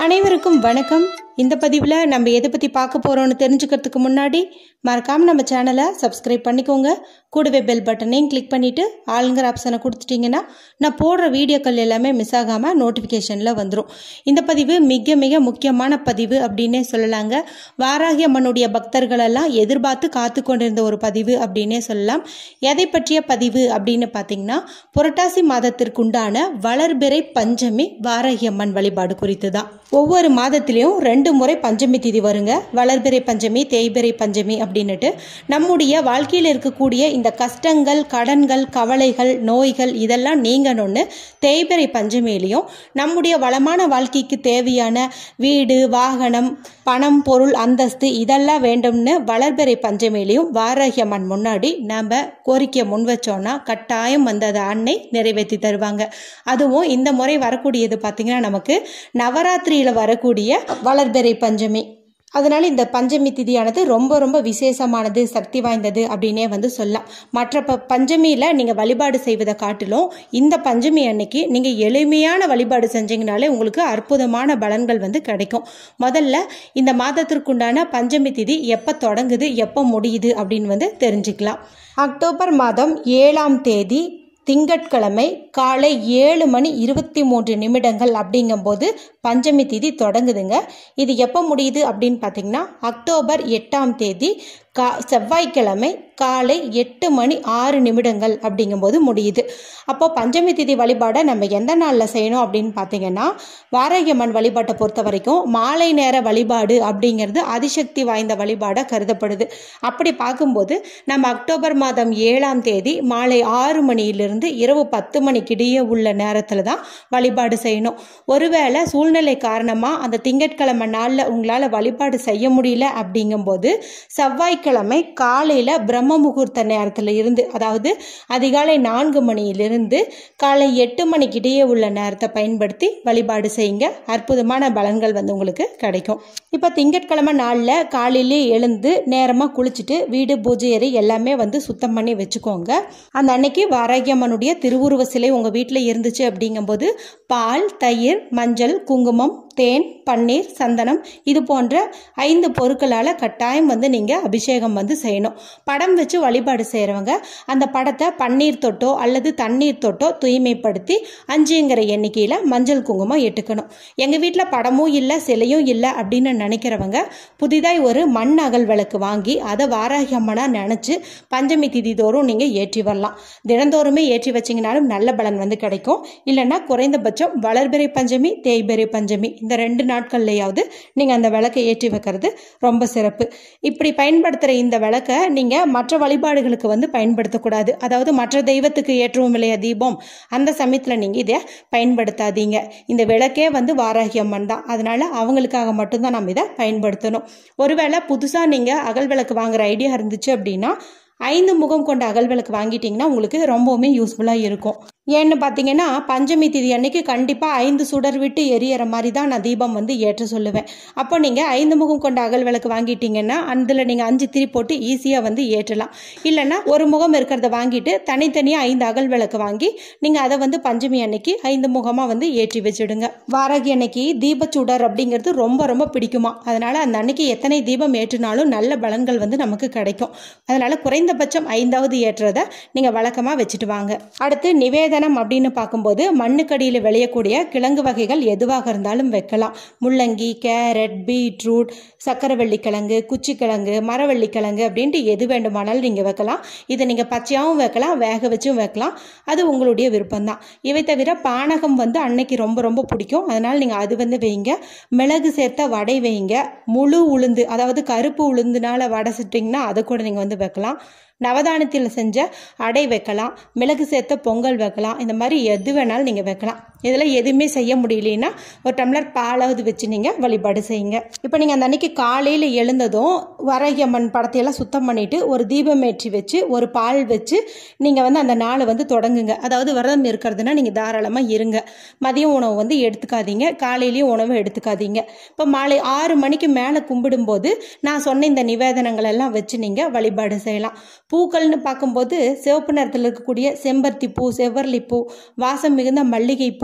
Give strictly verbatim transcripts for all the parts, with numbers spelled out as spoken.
அனைவருக்கும் வணக்கம். இந்த பதிவில் நம்ம எதை பற்றி பார்க்க போகிறோம்னு தெரிஞ்சுக்கிறதுக்கு முன்னாடி மறக்காமல் நம்ம சேனலை சப்ஸ்கிரைப் பண்ணிக்கோங்க. கூடவே பெல் பட்டனையும் கிளிக் பண்ணிவிட்டு ஆளுங்கிற ஆப்ஷனை கொடுத்துட்டிங்கன்னா நான் போடுற வீடியோக்கள் எல்லாமே மிஸ் ஆகாமல் நோட்டிஃபிகேஷனில் வந்துடும். இந்த பதிவு மிக மிக முக்கியமான பதிவு அப்படின்னே சொல்லலாங்க. வாராகி அம்மனுடைய பக்தர்களெல்லாம் எதிர்பார்த்து காத்து கொண்டிருந்த ஒரு பதிவு அப்படின்னே சொல்லலாம். எதை பற்றிய பதிவு அப்படின்னு பார்த்தீங்கன்னா, புரட்டாசி மாதத்திற்குண்டான வளர்பிறை பஞ்சமி வாராகி அம்மன் வழிபாடு குறித்து தான். ஒவ்வொரு மாதத்திலையும் ரெண்டு முறை பஞ்சமி திதி வருங்க. வளர்பிறை பஞ்சமி, தேய்பிறை பஞ்சமி அப்படின்னுட்டு நம்முடைய வாழ்க்கையில் இருக்கக்கூடிய இந்த கஷ்டங்கள், கடன்கள், கவலைகள், நோய்கள் இதெல்லாம் நீங்கணும்னு தேய்பிறை பஞ்சமியிலையும், நம்முடைய வளமான வாழ்க்கைக்கு தேவையான வீடு, வாகனம், பணம், பொருள், அந்தஸ்து இதெல்லாம் வேண்டும்னு வளர்பிறை பஞ்சமியிலையும் வாராகி அம்மன் முன்னாடி நம்ம கோரிக்கை முன் வச்சோன்னா கட்டாயம் வந்து அதை அன்னை நிறைவேற்றி தருவாங்க. அதுவும் இந்த முறை வரக்கூடியது பார்த்தீங்கன்னா நமக்கு நவராத்திரியில் வரக்கூடிய வளர்பிறை பஞ்சமி. அதனால இந்த பஞ்சமி திதியானது ரொம்ப ரொம்ப விசேஷமானது, சக்தி வாய்ந்தது அப்படின்னே வந்து சொல்லலாம். மற்ற ப பஞ்சமியில் நீங்கள் வழிபாடு செய்வதை காட்டிலும் இந்த பஞ்சமி அன்னைக்கு நீங்கள் எளிமையான வழிபாடு செஞ்சீங்கனாலே உங்களுக்கு அற்புதமான பலன்கள் வந்து கிடைக்கும். முதல்ல இந்த மாதத்திற்குண்டான பஞ்சமி திதி எப்போ தொடங்குது, எப்போ முடியுது அப்படின்னு வந்து தெரிஞ்சுக்கலாம். அக்டோபர் மாதம் ஏழாம் தேதி திங்கட்கிழமை காலை ஏழு மணி இருபத்தி மூன்று நிமிடங்கள் அப்படிங்கும்போது பஞ்சமி திதி தொடங்குதுங்க. இது எப்போ முடியுது அப்படின்னு பார்த்தீங்கன்னா, அக்டோபர் எட்டாம் தேதி கா செவ்வாய்க்கிழமை காலை எட்டு மணி ஆறு நிமிடங்கள் அப்படிங்கும்போது முடியுது. அப்போ பஞ்சமி திதி வழிபாடை நம்ம எந்த நாளில் செய்யணும் அப்படின்னு பார்த்தீங்கன்னா, வாராகி அம்மன் வழிபாட்டை பொறுத்த வரைக்கும் மாலை நேர வழிபாடு அப்படிங்கிறது அதிசக்தி வாய்ந்த வழிபாடாக கருதப்படுது. அப்படி பார்க்கும்போது நம்ம அக்டோபர் மாதம் ஏழாம் தேதி மாலை ஆறு மணியிலிருந்து இரவு பத்து மணிக்கிடையே உள்ள நேரத்தில் தான் வழிபாடு செய்யணும். ஒருவேளை சூழ்நிலை காரணமாக அந்த திங்கட்கிழமை நாளில் உங்களால் வழிபாடு செய்ய முடியல அப்படிங்கும்போது செவ்வாய்க்கிழமை காலையில் பிரம்ம முகூர்த்த நேரத்தில் இருந்து, அதாவது அதிகாலை நான்கு மணியிலிருந்து காலை எட்டு மணிக்கிடையே உள்ள நேரத்தை பயன்படுத்தி வழிபாடு செய்யுங்க. அற்புதமான பலன்கள் வந்து உங்களுக்கு கிடைக்கும். இப்போ திங்கட்கிழமை நாளில் காலையிலே எழுந்து நேரமாக குளிச்சுட்டு வீடு, பூஜை அறை எல்லாமே வந்து சுத்தம் பண்ணி வச்சுக்கோங்க. அந்த அன்னைக்கு வாராகி அம்மனுடைய திருவுருவ சிலை உங்கள் வீட்டில் இருந்துச்சு அப்படிங்கும்போது பால், தயிர், மஞ்சள், குங்குமம், தேன், பன்னீர், சந்தனம் இது போன்ற ஐந்து பொருட்களால் கட்டாயம் வந்து நீங்கள் அபிஷேகம் வந்து செய்யணும். படம் வச்சு வழிபாடு செய்கிறவங்க அந்த படத்தை பன்னீர் தொட்டோ அல்லது தண்ணீர் தொட்டோ தூய்மைப்படுத்தி அஞ்சுங்கிற எண்ணிக்கையில் மஞ்சள், குங்குமம் எட்டுக்கணும். எங்கள் வீட்டில் படமும் இல்லை, சிலையும் இல்லை அப்படின்னு நினைக்கிறவங்க புதிதாய் ஒரு மண் அகல் விளக்கு வாங்கி அதை வாராகி அம்மனாக நினச்சி பஞ்சமி திதி தோறும் நீங்கள் ஏற்றி வரலாம். தினந்தோறுமே ஏற்றி வச்சிங்கனாலும் நல்ல பலன் வந்து கிடைக்கும். இல்லைன்னா குறைந்தபட்சம் வளர்பிறை பஞ்சமி, தேய்பிறை பஞ்சமி இந்த ரெண்டு நாட்கள்லையாவது நீங்கள் அந்த விளக்கை ஏற்றி வைக்கிறது ரொம்ப சிறப்பு. இப்படி பயன்படுத்துகிற இந்த விளக்கை நீங்கள் மற்ற வழிபாடுகளுக்கு வந்து பயன்படுத்தக்கூடாது. அதாவது மற்ற தெய்வத்துக்கு ஏற்றவும் இல்லையா தீபம், அந்த சமயத்தில் நீங்கள் இதை பயன்படுத்தாதீங்க. இந்த விளக்கே வந்து வாராகி அம்மன் தான், அதனால அவங்களுக்காக மட்டும்தான் நம்ம இதை பயன்படுத்தணும். ஒருவேளை புதுசாக நீங்கள் அகல் விளக்கு வாங்குற ஐடியா இருந்துச்சு அப்படின்னா ஐந்து முகம் கொண்ட அகல் விளக்கு வாங்கிட்டீங்கன்னா உங்களுக்கு ரொம்பவுமே யூஸ்ஃபுல்லாக இருக்கும். ஏன்னு பார்த்தீங்கன்னா, பஞ்சமி திதி அன்னைக்கு கண்டிப்பாக ஐந்து சுடர் விட்டு எரியற மாதிரி தான் நான் தீபம் வந்து ஏற்ற சொல்லுவேன். அப்போ நீங்கள் ஐந்து முகம் கொண்ட அகல் விளக்கு வாங்கிட்டீங்கன்னா அதில் நீங்கள் அஞ்சு திரி போட்டு ஈஸியாக வந்து ஏற்றலாம். இல்லைன்னா ஒரு முகம் இருக்கிறத வாங்கிட்டு தனித்தனியாக ஐந்து அகல் விளக்கு வாங்கி நீங்கள் அதை வந்து பஞ்சமி அன்னைக்கு ஐந்து முகமாக வந்து ஏற்றி வச்சுடுங்க. வாராகி அன்னைக்கு தீபச்சுடர் அப்படிங்கிறது ரொம்ப ரொம்ப பிடிக்குமா, அதனால அந்த அன்னைக்கு எத்தனை தீபம் ஏற்றினாலும் நல்ல பலன்கள் வந்து நமக்கு கிடைக்கும். அதனால குறைந்தபட்சம் ஐந்தாவது ஏற்றதை நீங்கள் வழக்கமாக வச்சுட்டு வாங்க. அடுத்து நிவேதனம் அப்படின்னு பார்க்கும்போது மண்ணுக்கடியில் விளையக்கூடிய கிழங்கு வகைகள் எதுவாக இருந்தாலும் வைக்கலாம். முள்ளங்கி, கேரட், பீட்ரூட், சக்கரவள்ளி கிழங்கு, குச்சிக்கிழங்கு, மரவள்ளி கிழங்கு அப்படின்ட்டு எது வேண்டுமானாலும் நீங்கள் வைக்கலாம். இதை நீங்கள் பச்சையாகவும் வைக்கலாம், வேக வச்சும் வைக்கலாம். அது உங்களுடைய விருப்பம்தான். இவை தவிர பானகம் வந்து அன்னைக்கு ரொம்ப ரொம்ப பிடிக்கும், அதனால் நீங்கள் அது வந்து வைங்க. மிளகு சேர்த்த வடை வைங்க. முழு உளுந்து, அதாவது கருப்பு உளுந்துனால வடை சுட்டிங்கன்னா அதை கூட நீங்கள் வந்து வைக்கலாம். நவதானியத்தில் செஞ்ச அடை வைக்கலாம், மிளகு சேர்த்த பொங்கல் வைக்கலாம். இந்த மாதிரி எது வேணாலும் நீங்கள் வைக்கலாம். இதில் எதுவுமே செய்ய முடியலன்னா ஒரு டம்ளர் பாலாவது வச்சு நீங்கள் வழிபாடு செய்யுங்க. இப்போ நீங்கள் அந்த அன்னைக்கு காலையில் எழுந்ததும் வாராகி அம்மன் படத்தையெல்லாம் சுத்தம் பண்ணிவிட்டு ஒரு தீபம் ஏற்றி வச்சு ஒரு பால் வச்சு நீங்கள் வந்து அந்த நாளை வந்து தொடங்குங்க. அதாவது விரதம் இருக்கிறதுனா நீங்கள் தாராளமாக இருங்க. மதியம் உணவு வந்து எடுத்துக்காதீங்க, காலையிலையும் உணவு எடுத்துக்காதீங்க. இப்போ மாலை ஆறு மணிக்கு மேலே கும்பிடும்போது நான் சொன்ன இந்த நிவேதனங்கள் எல்லாம் வச்சு நீங்கள் வழிபாடு செய்யலாம். பூக்கள்னு பார்க்கும்போது சிவப்பு நிறத்தில் இருக்கக்கூடிய செம்பருத்தி பூ, செவ்வரளி பூ, வாசம் மிகுந்த மல்லிகை பூ,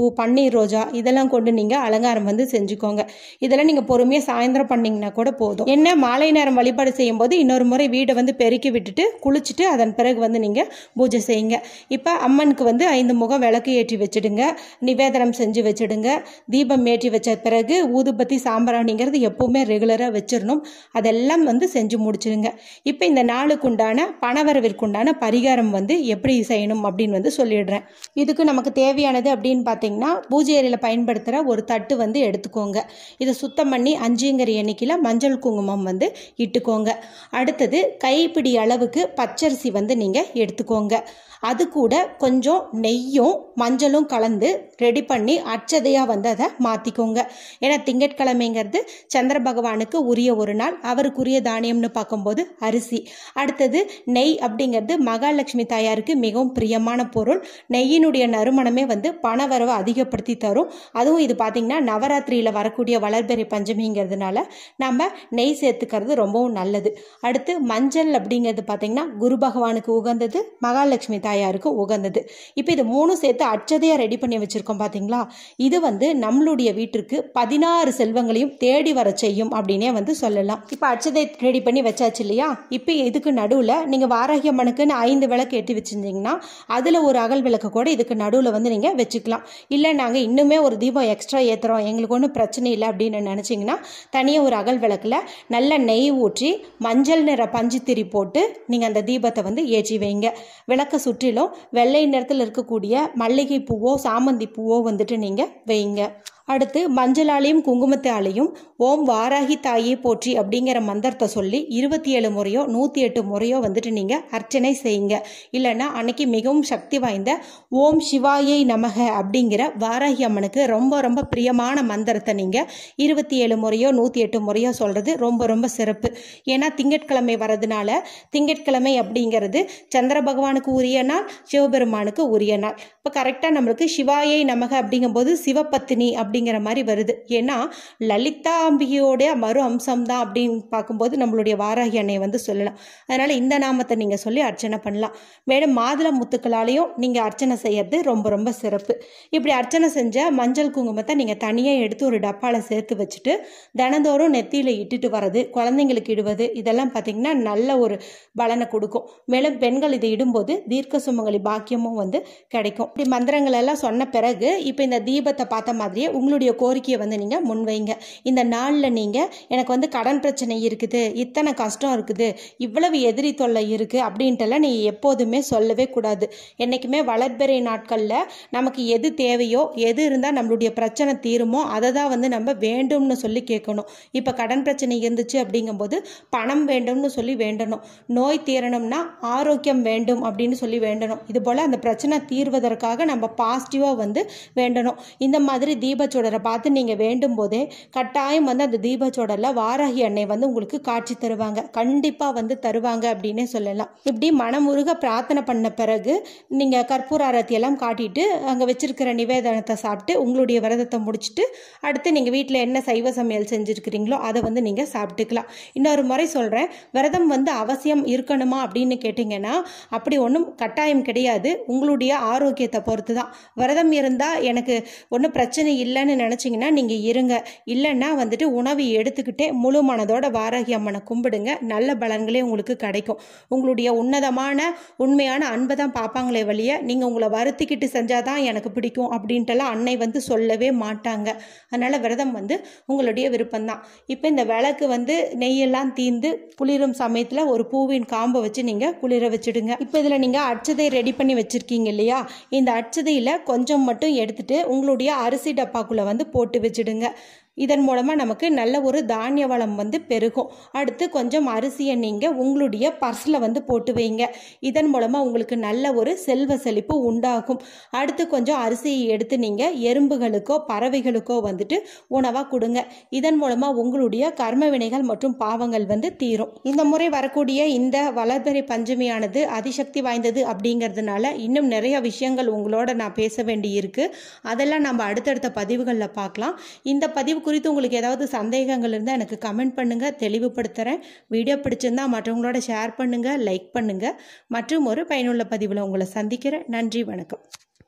பன்னீர் ரோஜா இதெல்லாம் கொண்டு நீங்கள் அலங்காரம் வந்து செஞ்சுக்கோங்க. இதெல்லாம் நீங்கள் பொறுமையாக சாயந்தரம் பண்ணிங்கன்னா கூட போதும். என்ன மாலை நேரம் வழிபாடு செய்யும் போது இன்னொரு முறை வீடை வந்து பெருக்கி விட்டுட்டு குளிச்சுட்டு அதன் பிறகு வந்து நீங்கள் பூஜை செய்யுங்க. இப்போ அம்மனுக்கு வந்து ஐந்து முகம் விளக்கு ஏற்றி வச்சுடுங்க, நிவேதனம் செஞ்சு வச்சுடுங்க. தீபம் ஏற்றி வச்ச பிறகு ஊதுபத்தி சாம்பிராணிங்கிறது எப்போவுமே ரெகுலராக வச்சிடணும். அதெல்லாம் வந்து செஞ்சு முடிச்சிடுங்க. இப்போ இந்த நாளுக்கு உண்டான பணவரவிற்குண்டான பரிகாரம் வந்து எப்படி செய்யணும் அப்படின்னு வந்து சொல்லிடுறேன். இதுக்கு நமக்கு தேவையானது அப்படின்னு பார்த்தீங்கன்னா பூஜை அறையில் பயன்படுத்துகிற ஒரு தட்டு வந்து எடுத்துக்கோங்க. இதை சுத்தம் பண்ணி அஞ்சுங்கிற எண்ணிக்கையில் மஞ்சள் குங்குமம் வந்து இட்டுக்கோங்க. அடுத்தது கைப்பிடி அளவுக்கு பச்சரிசி வந்து நீங்கள் எடுத்துக்கோங்க. அது கூட கொஞ்சம் நெய்யும் மஞ்சளும் கலந்து ரெடி பண்ணி அச்சதையாக வந்து அதை மாற்றிக்கோங்க. ஏன்னா திங்கட்கிழமைங்கிறது சந்திர பகவானுக்கு உரிய ஒரு நாள், அவருக்குரிய தானியம்னு பார்க்கும்போது அரிசி. அடுத்தது நெய் அப்படிங்கிறது மகாலட்சுமி தாயாருக்கு மிகவும் பிரியமான பொருள். நெய்யினுடைய நறுமணமே வந்து பணவரவை அதிகப்படுத்தி தரும். அதுவும் இது பார்த்திங்கன்னா நவராத்திரியில் வரக்கூடிய வளர்பிறை பஞ்சமிங்கிறதுனால நம்ம நெய் சேர்த்துக்கிறது ரொம்பவும் நல்லது. அடுத்து மஞ்சள் அப்படிங்கிறது பார்த்திங்கன்னா குரு பகவானுக்கு உகந்தது, மகாலட்சுமி தாயாருக்கு உகந்தது. இப்போ இது மூணு சேர்த்து அச்சதையா ரெடி பண்ணி வச்சிருக்கோம் பாத்தீங்களா. இது வந்து நம்மளுடைய வீட்டிற்கு பதினாறு செல்வங்களையும் தேடி வர செய்யும் அப்படின்னே வந்து சொல்லலாம். இப்போ அச்சதை ரெடி பண்ணி வச்சாச்சு இல்லையா. இப்போ இதுக்கு நடுவில் நீங்கள் வாராகி அம்மனுக்குன்னு ஐந்து விளக்கு ஏற்றி வச்சிருந்தீங்கன்னா அதில் ஒரு அகல் விளக்கு கூட இதுக்கு நடுவில் வந்து நீங்கள் வச்சுக்கலாம். இல்லை நாங்கள் இன்னுமே ஒரு தீபம் எக்ஸ்ட்ரா ஏற்றுறோம், எங்களுக்கு ஒன்றும் பிரச்சனை இல்லை அப்படின்னு நினச்சிங்கன்னா தனியாக ஒரு அகல் விளக்கில் நல்ல நெய் ஊற்றி மஞ்சள் நிற பஞ்சு திரி போட்டு நீங்கள் அந்த தீபத்தை வந்து ஏற்றி வைங்க. விளக்க சுற்றிலும் வெள்ளை நிறத்தில் இருக்கக்கூடிய மல்லிகை பூவோ சாமந்தி பூவோ வந்துட்டு நீங்கள் வைங்க. அடுத்து மஞ்சளாலையும் குங்குமத்தாலையும் ஓம் வாராகி தாயே போற்றி அப்படிங்கிற மந்திரத்தை சொல்லி இருபத்தி ஏழு முறையோ நூற்றி எட்டு முறையோ வந்துட்டு நீங்கள் அர்ச்சனை செய்யுங்க. இல்லைன்னா அன்னைக்கு மிகவும் சக்தி வாய்ந்த ஓம் சிவாயை நமக அப்படிங்கிற வாராகி அம்மனுக்கு ரொம்ப ரொம்ப பிரியமான மந்திரத்தை நீங்கள் இருபத்தி ஏழு முறையோ நூற்றி எட்டு முறையோ சொல்கிறது ரொம்ப ரொம்ப சிறப்பு. ஏன்னா திங்கட்கிழமை வரதுனால திங்கட்கிழமை அப்படிங்கிறது சந்திர பகவானுக்கு உரிய நாள், சிவபெருமானுக்கு உரிய நாள். இப்போ கரெக்டாக நம்மளுக்கு சிவாயை நமக அப்படிங்கும்போது சிவபத்தினி அப்படி அப்படிங்கிற மாதிரி வருது. ஏன்னா லலிதாம்பிகையோட மறு அம்சம் தான் அப்படின்னு பார்க்கும்போது நம்மளுடைய வாராகி அன்னையை வந்து சொல்லலாம். அதனால இந்த நாமத்தை நீங்க சொல்லி அர்ச்சனை பண்ணலாம். மேலும் மாதுளை முத்துக்களாலையும் நீங்க அர்ச்சனை செய்யறது ரொம்ப ரொம்ப சிறப்பு. இப்படி அர்ச்சனை செஞ்ச மஞ்சள் குங்குமத்தை நீங்க தனியா எடுத்து ஒரு டப்பால சேர்த்து வச்சுட்டு தினந்தோறும் நெத்தியில இட்டுட்டு வர்றது, குழந்தைங்களுக்கு இடுவது, இதெல்லாம் பார்த்தீங்கன்னா நல்ல ஒரு பலனை கொடுக்கும். மேலும் பெண்கள் இதை இடும்போது தீர்க்க சுமங்கலி பாக்கியமும் வந்து கிடைக்கும். இப்படி மந்திரங்கள் எல்லாம் சொன்ன பிறகு இப்போ இந்த தீபத்தை பார்த்த மாதிரியே உங்களுடைய கோரிக்கையை வந்து நீங்கள் முன்வைங்க. இந்த நாளில் நீங்கள் எனக்கு வந்து கடன் பிரச்சனை இருக்குது, இத்தனை கஷ்டம் இருக்குது, இவ்வளவு எதிரி தொல்லை இருக்குது அப்படின்ட்டுலாம் நீங்கள் எப்போதுமே சொல்லவே கூடாது. என்றைக்குமே வளர்பிறை நாட்களில் நமக்கு எது தேவையோ எது இருந்தால் நம்மளுடைய பிரச்சனை தீருமோ அதை தான் வந்து நம்ம வேண்டும்னு சொல்லி கேட்கணும். இப்போ கடன் பிரச்சனை இருந்துச்சு அப்படிங்கும்போது பணம் வேண்டும்னு சொல்லி வேண்டணும். நோய் தீரணும்னா ஆரோக்கியம் வேண்டும் அப்படின்னு சொல்லி வேண்டணும். இது போல் அந்த பிரச்சனை தீர்வதற்காக நம்ம பாசிட்டிவாக வந்து வேண்டணும். இந்த மாதிரி தீபச்சோடரை பார்த்து நீங்கள் வேண்டும் போதே கட்டாயம் வந்து அந்த தீபச்சோடரில் வாராகி அன்னை வந்து உங்களுக்கு காட்சி தருவாங்க, கண்டிப்பாக வந்து தருவாங்க அப்படின்னே சொல்லலாம். இப்படி மனமுருக பிரார்த்தனை பண்ண பிறகு நீங்கள் கற்பூர ஆரத்தியெல்லாம் காட்டிட்டு அங்கே வச்சிருக்கிற நிவேதனத்தை சாப்பிட்டு உங்களுடைய விரதத்தை முடிச்சுட்டு அடுத்து நீங்கள் வீட்டில் என்ன சைவ சமையல் செஞ்சுருக்கிறீங்களோ அதை வந்து நீங்கள் சாப்பிட்டுக்கலாம். இன்னொரு முறை சொல்கிறேன், விரதம் வந்து அவசியம் இருக்கணுமா அப்படின்னு கேட்டிங்கன்னா அப்படி ஒன்றும் கட்டாயம் கிடையாது. உங்களுடைய ஆரோக்கியத்தை பொறுத்து தான். விரதம் இருந்தால் எனக்கு ஒன்றும் பிரச்சனை இல்லைன்னு நினச்சிங்கன்னா நீங்கள் இருங்க. இல்லைன்னா வந்துட்டு உணவு எடுத்துக்கிட்டே முழு மனதோட வாராகி அம்மனை கும்பிடுங்க. நல்ல பலன்களே உங்களுக்கு கிடைக்கும். உங்களுடைய உன்னதமான உண்மையான அன்பை தான் பார்ப்பாங்களே வழிய நீங்கள் உங்களை வருத்திக்கிட்டு செஞ்சாதான் எனக்கு பிடிக்கும் அப்படின்ட்டுலாம் அன்னை வந்து சொல்லவே மாட்டாங்க. அதனால் விரதம் வந்து உங்களுடைய விருப்பம்தான். இப்போ இந்த விளக்கு வந்து நெய்யெல்லாம் தீர்ந்து குளிரும் சமயத்தில் ஒரு பூவின் காம்பை வச்சு நீங்கள் குளிர வச்சுடுங்க. இப்போ இதில் நீங்கள் அட்சதை ரெடி பண்ணி வச்சுருக்கீங்க இல்லையா, இந்த அட்சதையில் கொஞ்சம் மட்டும் எடுத்துட்டு உங்களுடைய அரிசி டப்பாக்குள்ளே வந்து போட்டு வச்சுடுங்க. இதன் மூலமாக நமக்கு நல்ல ஒரு தானிய வளம் வந்து பெருகும். அடுத்து கொஞ்சம் அரிசியை நீங்கள் உங்களுடைய பர்ஸில் வந்து போட்டு வைங்க. இதன் மூலமாக உங்களுக்கு நல்ல ஒரு செல்வ செழிப்பு உண்டாகும். அடுத்து கொஞ்சம் அரிசியை எடுத்து நீங்கள் எறும்புகளுக்கோ பறவைகளுக்கோ வந்துட்டு உணவாக கொடுங்க. இதன் மூலமாக உங்களுடைய கர்ம வினைகள் மற்றும் பாவங்கள் வந்து தீரும். இந்த முறை வரக்கூடிய இந்த வளர்பிறை பஞ்சமியானது அதிசக்தி வாய்ந்தது அப்படிங்கிறதுனால இன்னும் நிறைய விஷயங்கள் உங்களோட நான் பேச வேண்டி இருக்கு. அதெல்லாம் நம்ம அடுத்தடுத்த பதிவுகளில் பார்க்கலாம். இந்த பதிவு குறித்து உங்களுக்கு ஏதாவது சந்தேகங்கள் இருந்தால் எனக்கு கமெண்ட் பண்ணுங்க, தெளிவுபடுத்துகிறேன். வீடியோ பிடிச்சிருந்தா மற்றவங்களோட ஷேர் பண்ணுங்க, லைக் பண்ணுங்க. மற்றும் ஒரு பயனுள்ள பதிவில் உங்களை சந்திக்கிறேன். நன்றி, வணக்கம்.